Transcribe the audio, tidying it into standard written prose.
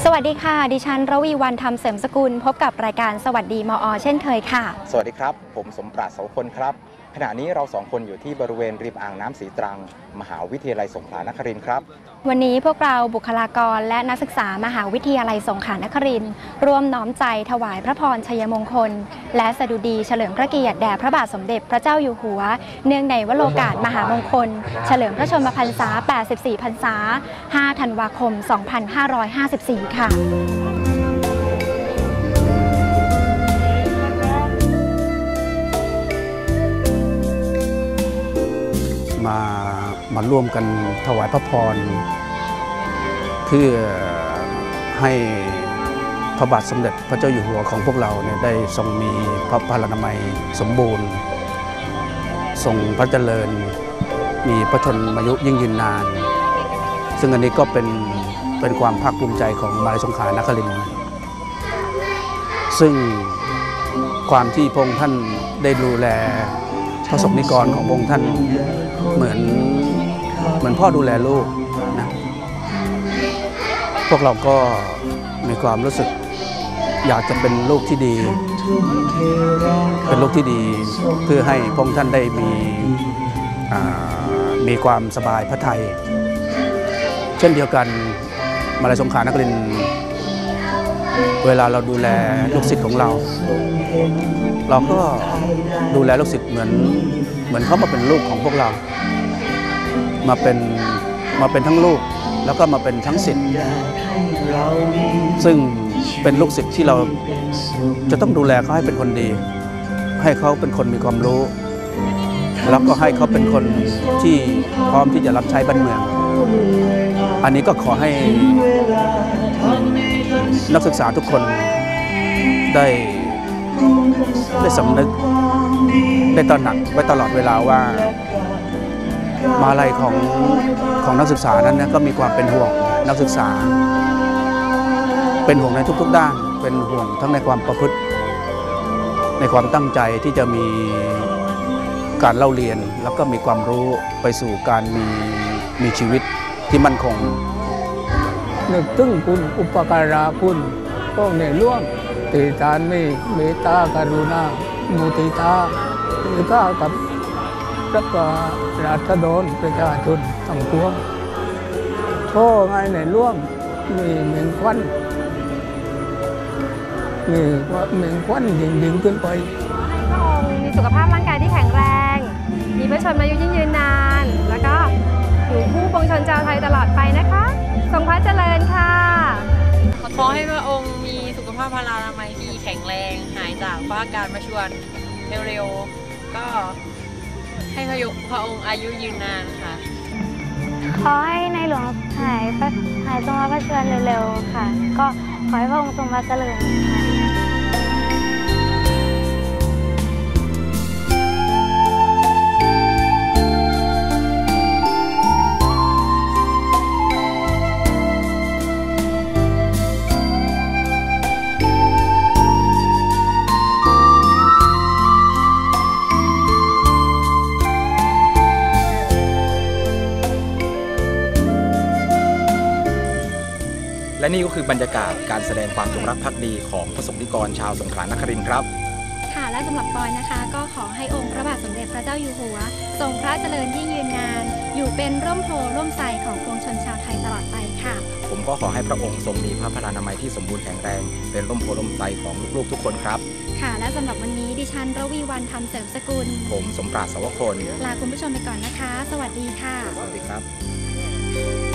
วัสดีค่ะดิฉันระวีวรรณธรรมเสริมสกุลพบกับรายการสวัสดีมอ.เช่นเคยค่ะสวัสดีครับผมสมปราศ เสาคนครับขณะนี้เราสองคนอยู่ที่บริเวณริมอ่างน้ำศรีตรังมหาวิทยาลัยสงขลานครินทร์ครับวันนี้พวกเราบุคลากรและนักศึกษามหาวิทยาลัยสงขลานครินทร์ร่วมน้อมใจถวายพระพรชัยมงคลและสดุดีเฉลิมพระเกียรติแด่พระบาทสมเด็จพระเจ้าอยู่หัวเนื่องในวโรกาสมหามงคลเฉลิมพระชนมพรรษา84พรรษา5 ธันวาคม 2554 ค่ะมาร่วมกันถวายพระพรเพื่อให้พระบาทสมเด็จพระเจ้าอยู่หัวของพวกเราเนี่ยได้ทรงมีพระพลานามัยสมบูรณ์ทรงพระเจริญมีพระชนมายุยิ่งยืนนานซึ่งอันนี้ก็เป็นความภาคภูมิใจของมหาวิทยาลัยสงขลานครินทร์ซึ่งความที่พระองค์ท่านได้ดูแลพระสงฆ์นิกรของพระองค์ท่านเหมือนพ่อดูแลลูกนะพวกเราก็มีความรู้สึกอยากจะเป็นลูกที่ดีเป็นลูกที่ดีเพื่อให้พระองค์ท่านได้มีความสบายพระทัยเช่นเดียวกันมหาวิทยาลัยสงขลานครินทร์เวลาเราดูแลลูกศิษย์ของเราก็ดูแลลูกศิษย์เหมือนเขามาเป็นลูกของพวกเรามาเป็นทั้งลูกแล้วก็มาเป็นทั้งศิษย์ซึ่งเป็นลูกศิษย์ที่เราจะต้องดูแลเขาให้เป็นคนดีให้เขาเป็นคนมีความรู้แล้วก็ให้เขาเป็นคนที่พร้อมที่จะรับใช้บ้านเมืองอันนี้ก็ขอให้นักศึกษาทุกคนได้สำนึกได้ตระหนักไว้ตลอดเวลาว่ามหาวิทยาลัยของนักศึกษานั้นก็มีความเป็นห่วงนักศึกษาเป็นห่วงในทุกๆด้านเป็นห่วงทั้งในความประพฤติในความตั้งใจที่จะมีการเล่าเรียนแล้วก็มีความรู้ไปสู่การมีชีวิตที่มั่นคงนึกถึงคุณอุปการะคุณพวกในหลวงที่ท่านมีเมตตากรุณามุทิตาหรือก็กับรักราษฎรประชาชนทั้งปวงโทษไงในหลวงมีเมืองควันดิ่งขึ้นไปพระองค์มีสุขภาพร่างกายที่แข็งแรงมีพระชนมายุยิ่งยืนนานแล้วก็อยู่คู่ปวงชนชาวไทยตลอดไปนะคะทรงพระเจริญค่ะขอให้พระองค์มีสุขภาพพลานามัยที่แข็งแรงหายจากพระอาการประชวรเร็วๆก็ให้พระองค์อายุยืนนานค่ะขอให้ในหลวงหายทรงพระชวรเร็วๆค่ะก็ขอให้พระองค์ทรงพระเจริญค่ะและนี่ก็คือบรรยากาศการแสดงความจงรักภักดีของพระสงฆ์นิกรชาวสงขลานครินทร์ครับค่ะและสำหรับปอยนะคะก็ขอให้องค์พระบาทสมเด็จพระเจ้าอยู่หัวทรงพระเจริญยิ่งยืนนานอยู่เป็นร่มโพร่มไทรของปวงชนชาวไทยตลอดไปค่ะผมก็ขอให้พระองค์ทรงมีพระพลานามัยที่สมบูรณ์แข็งแรงเป็นร่มโพร่มไทรของลูกๆทุกคนครับค่ะและสำหรับวันนี้ดิฉันระวีวรรณธรรมเสริมสกุลผมสมปราศ เสาวคนลาคุณผู้ชมไปก่อนนะคะสวัสดีค่ะสวัสดีครับ